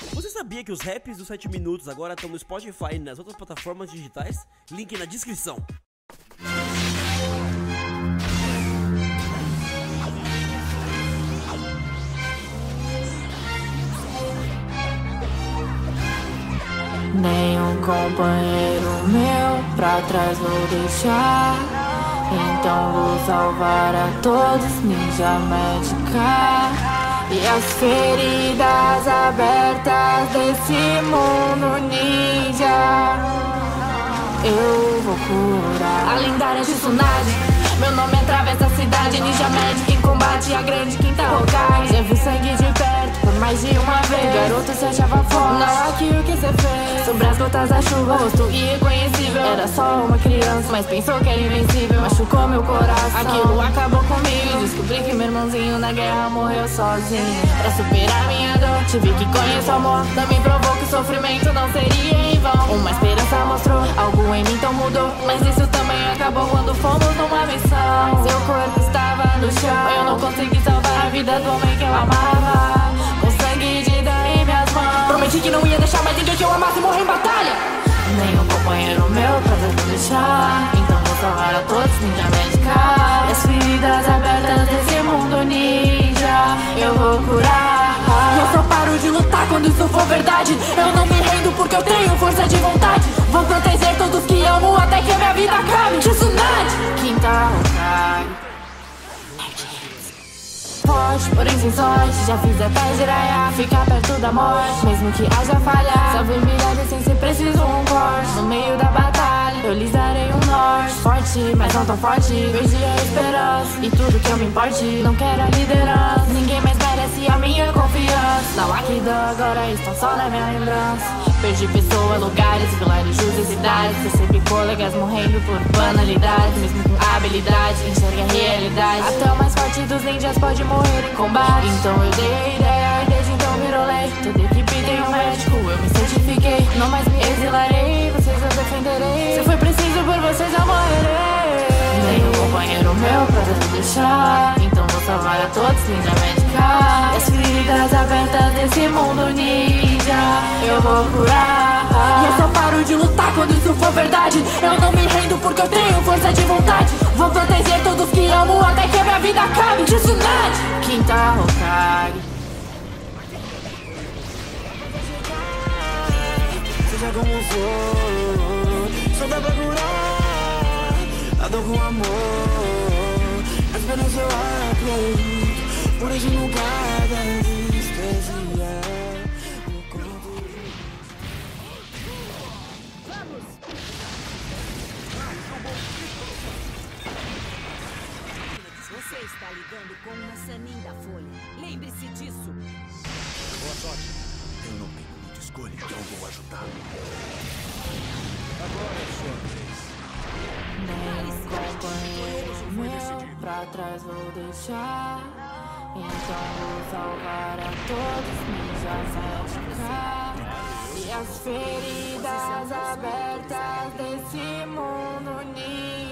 Você sabia que os raps dos 7 minutos agora estão no Spotify e nas outras plataformas digitais? Link na descrição. Nenhum companheiro meu pra trás vou deixar. Então vou salvar a todos, ninja médica. E as feridas abertas desse mundo ninja eu vou curar. A lendária de Tsunade, meu nome atravessa a cidade. Ninja médica em combate, a grande quinta Hokage. Já vi sangue de perto por mais de uma vez. O garoto se achava forte, não aqui o que cê fez. Sobre as gotas da chuva, rosto irreconhecível. Era só uma criança, mas pensou que era invencível. Machucou meu coração, aquilo acabou comigo. Descobri que meu irmãozinho na guerra morreu sozinho. Pra superar minha dor, tive que conhecer o amor. Também provou que o sofrimento não seria em vão. Uma esperança mostrou, algo em mim então mudou. Mas isso também acabou quando fomos numa missão. Seu corpo estava no chão, eu não consegui salvar a vida do homem que eu amava. Com sangue de Dan em minhas mãos, prometi que não ia deixar mais ninguém que eu amasse morrer em batalha. Nenhum companheiro meu pra não deixar. Então vou salvar a todos, ninja médica. E as feridas abertas desse mundo ninja eu vou curar. Eu só paro de lutar quando isso for verdade. Eu não me rendo porque eu tenho força de vontade. Vou proteger todos que amo até que a minha vida acabe. Tsunade, quinta Hokage. Forte, porém sem sorte, já fiz até Jiraiya ficar perto da morte, mesmo que haja falha. Salvei milhares sem ser preciso um corte. No meio da batalha, eu lhes darei um norte. Forte, mas não tão forte, perdi a esperança. E tudo que eu me importe, não quero a liderança. Ninguém mais merece a minha confiança. Não há que dá, agora estão só na minha lembrança. Perdi pessoas, lugares, vilarejos e cidades. Recebi colegas morrendo por banalidades. Mesmo com habilidade, enxerga a realidade. Até o mais forte dos ninjas pode morrer em combate. Então eu dei a ideia e desde então virou lei. Toda equipe tem um médico, eu me certifiquei. Não mais me exilarei, vocês eu defenderei. Se for preciso por vocês eu morrerei. Nenhum companheiro meu pra não deixar. Então vou salvar a todos, ninja médica. E as feridas abertas desse mundo ninja eu vou curar. E eu só paro de lutar quando isso for verdade. Eu não me rendo porque eu tenho força de vontade. Vou proteger todos que amo até que a minha vida acabe. Tsunade, quinta Hokage. Seja como for, só dá pra curar a dor com amor. A esperança eu acredito, por isso nunca desistir. Você está lidando com uma Sannin da Folha. Lembre-se disso. Boa sorte. Eu não tenho muita escolha, então vou ajudar. Agora é sua vez. Nenhum companheiro meu pra trás vou deixar. Então vou salvar a todos, ninja médica. E as feridas abertas desse mundo ninja